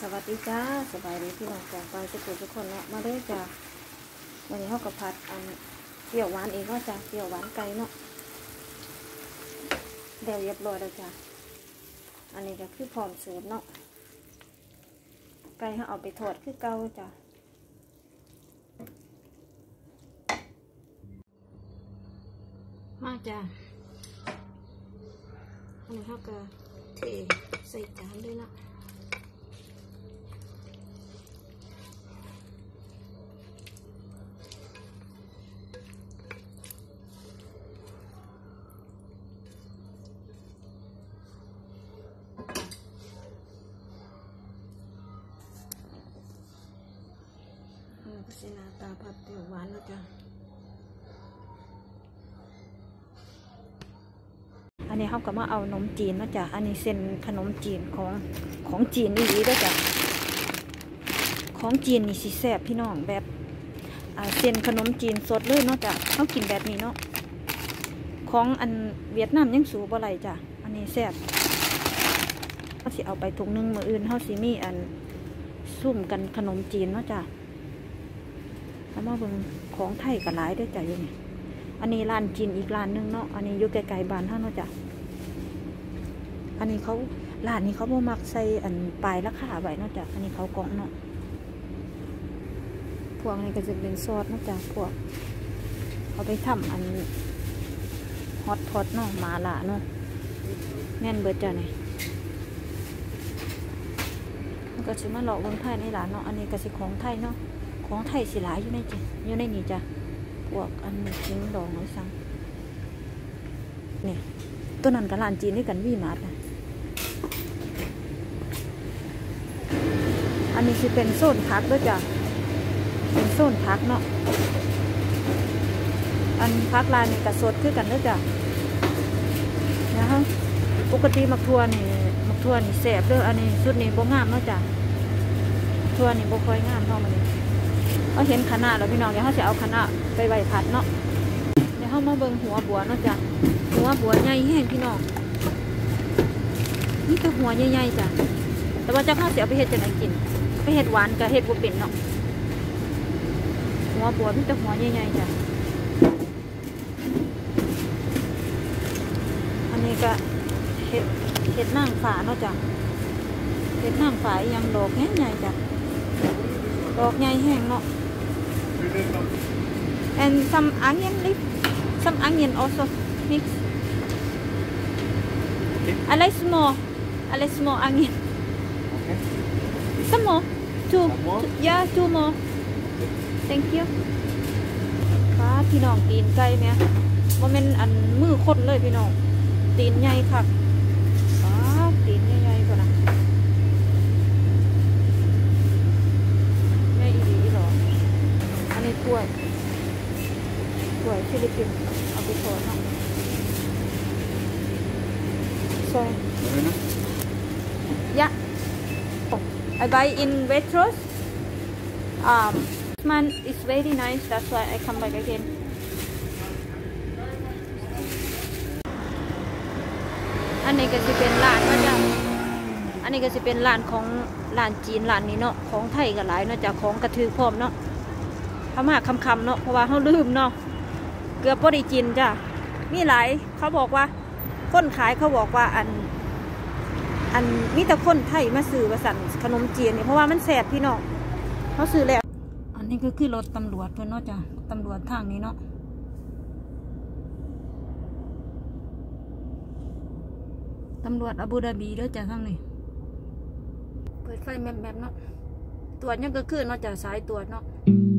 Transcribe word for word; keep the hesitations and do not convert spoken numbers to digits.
สวัสดีจ้าสบายดีพี่น้องของไปทุกคนทุกคนเนาะมาด้วยจ้าวันนี้เขากับผัดอันเปรี้ยวหวานเองก็จ้าเปรี้ยวหวานไก่เนาะเดี๋ยวเรียบร้อยแล้วจ้าอันนี้ก็คือพร้อมเสิร์ฟเนาะไก่เขาเอาไปทอดคือเกาจ้ามาจ้าอันนี้เขาก็เทใส่จานด้วยละก็สิหน้าตาผัดเปรี้ยวหวานแล้วจ้ะอันนี้เขาก็มาเอาขนมจีนนะจ้ะอันนี้เส้นขนมจีนของของจีนนี่ดีด้วยจ้ะของจีนนี่สิแซ่บพี่น้องแบบอ่าเส้นขนมจีนสดเลยเนาะจ้ะเขากินแบบนี้เนาะของอันเวียดนามยังสูบอะไรจ้ะอันนี้แซ่บเขาสิเอาไปถุงนึงมื้ออื่นเขาสิมีอันซุ่มกันขนมจีนเนาะจ้ะแล้วมาเบิ่งของไทยกับหลายด้วยจ้ะยังไงอันนี้ร้านจีนอีกร้านนึงเนาะอันนี้อยู่ไกลๆบ้านท่านเนาะจ้ะอันนี้เขาร้านนี้เขาบ่มักใส่อันปลายราคาไว้เนาะจ้ะอันนี้เขากล่องเนาะพวกนี้ก็จะเป็นซอสเนาะจ้ะพวกเอาไปทำอันฮอตพอตเนาะมาละเนาะแน่นเบิดจ้ะนี่มันก็สิมาหลอกเบิ่งไทยในร้านเนาะอันนี้ก็สิของไทยเนาะของไทยสิหลายอยู่ในจ้ะอยู่ในนี้จ้ะพวกอันชิ้นดองน้อยซังเนี่ยตัวนั้นกับร้านจีนด้วยกันวีมาร์ทนะอันนี้สิเป็นโซนพักด้วยจ้ะเป็นโซนพักเนาะอันพักร้านนี้กับสดคือกันด้วยจ้ะนะฮะปกติมักทั่วนี่มักทั่วนี่แสบเด้ออันนี้ชุดนี้บ่งามเนาะจ้ะทั่วนี่บ่ค่อยงามเท่ามันเขาเห็นคณะแล้วพี่น้องเดี๋ยวเขาจะเอาคณะไปไว้ผัดเนาะเดี๋ยวเขามาเบิ่งหัวบัวเนาะจ้ะหัวบัวใหญ่แห้งพี่น้องนี่ก็หัวใหญ่ๆจ้ะแต่ว่าจะเข้าเสียไปเห็ดจะไหนกินไปเห็ดหวานกับเห็ดบัวเป็นเนาะหัวบัวนี่ก็หัวใหญ่ๆจ้ะอันนี้ก็เห็ดเห็ดนางฟ้าเนาะจ้ะเห็ดนางฟ้ายังดอกแห้งใหญ่จ้ะดอกใหญ่แห้งเนาะ and some onion leaf some onion also mix okay. I like small I like small onion Okay. some more two Some more? yeah two more thank you ฟ้าพี่น้องตีนไก่เนี่ยว่าเป็นอันมือคนเลยพี่น้องตีนใหญ่ค่ะฟ้าตีนใหญ่ๆก่อนนะกล้วยกล้วยฟิลิปปินส์เอาไปทอดเนาะใช่ยะ I buy in Waitrose um this man is very nice that's why I come back again อันนี้ก็จะเป็นร้านเนาะจ้ะอันนี้ก็จะเป็นร้านของร้านจีนร้านนี้เนาะของไทยก็หลายเนาะจ้ะของกระทือพร้อมเนาะเขามาคำๆเนาะเพราะว่าเขาลืมเนาะเกือบพอดีจินจ้ะมีหลายเขาบอกว่าคนขายเขาบอกว่าอันอันมีแต่คนไทยมาซื้อมาสั่นขนมจีนเนี่ยเพราะว่ามันแสบพี่น้องเขาซื้อแล้วอันนี้ก็คือรถตำรวจเพื่อนเนาะจ้ะตำรวจทางนี้เนาะตำรวจอาบูดาบีเด้อจ้ะทางนี้เปิดไฟแมบๆเนาะตรวจยังก็คือเนาะจ้ะสายตรวจเนาะ